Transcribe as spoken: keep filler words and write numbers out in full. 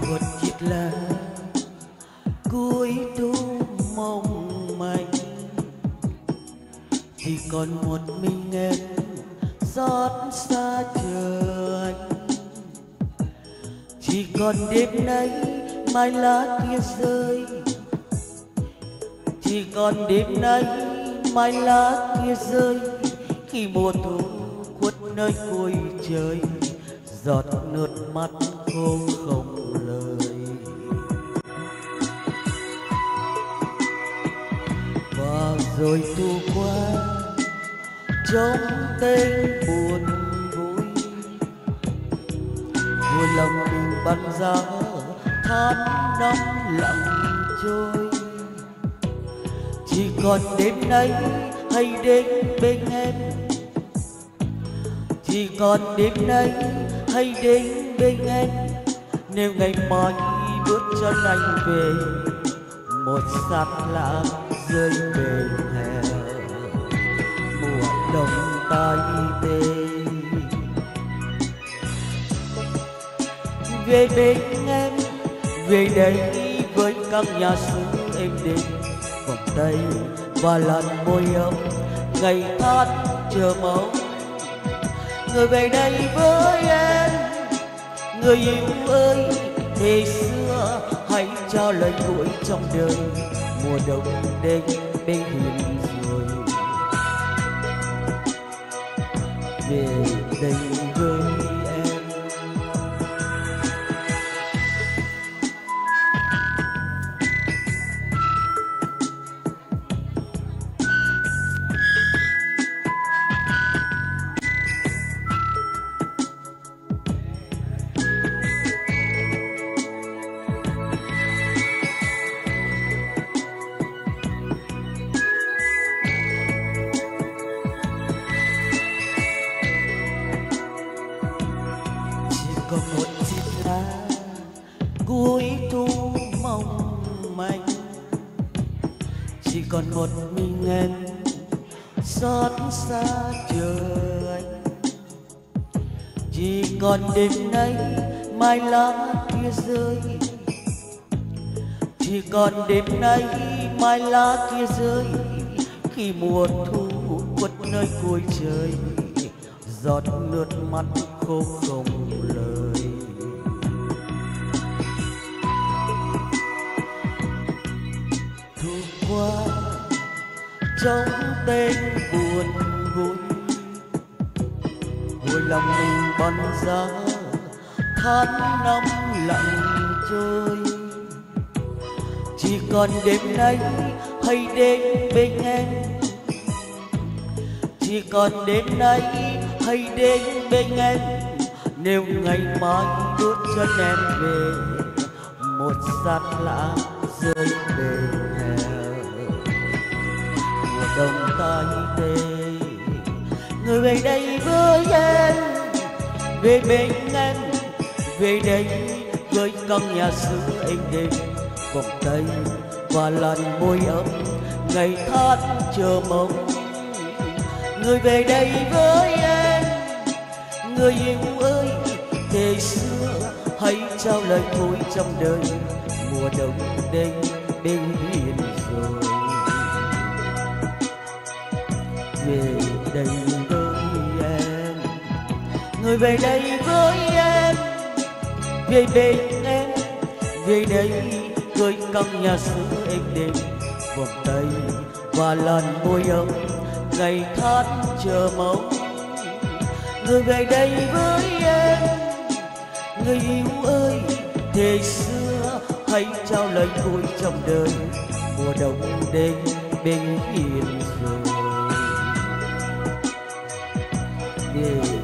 một chiếc lá cuối thu mong manh, chỉ còn một mình em xót xa chờ anh. Chỉ còn đêm nay mai lá kia rơi, chỉ còn đêm nay mai lá kia rơi, khi mùa thu khuất nơi cuối trời, giọt nước mắt khô không lời. Và rồi thu qua trong tên buồn vui, vui lòng mình bắn ra tháng năm lặng trôi. Chỉ còn đêm nay hay đến bên em, chỉ còn đêm nay hay đến bên em. Nếu ngày mai bước chân anh về, một sát lá rơi về hè mùa đông tai tê. Về bên em, về đây với căn nhà xưa êm đềm, vòng tay và làn môi ấm ngày tháng chờ mong. Người về đây với em, người yêu ơi, thế xưa hãy trao lời cuối trong đời. Mùa đông đến bên hiền rồi, về đây với em. Còn một chiếc lá cuối thu mong manh, chỉ còn một mình em xót xa chờ anh. Chỉ còn đêm nay mai lá kia rơi, chỉ còn đêm nay mai lá kia rơi, khi mùa thu khuất nơi cuối trời, giọt nước mắt khô không lời. Thu qua trong tên buồn vui, hồi lòng mình bắn ra tháng năm lặng trôi. Chỉ còn đêm nay hay đến bên em, chỉ còn đêm nay hay đến bên em. Nếu ngày mai bước chân em về, một sát lá rơi về hè mùa đông tai tê. Người về đây với em, về bên em, về đây với căn nhà xưa êm đềm, vòng tay và làn môi ấm ngày tháng chờ mong. Người về đây với em, người yêu ơi, thế xưa hãy trao lời cuối trong đời. Mùa đông đến bên hiền rồi, về đây với em. Người về đây với em, về bên em, về đây với căn nhà xưa êm đềm, vòng tay và làn môi ấm ngày tháng chờ mong. Người về đây với em, người yêu ơi, thế xưa hãy trao lời cuối trong đời. Mùa đông đến bên hiền rồi, về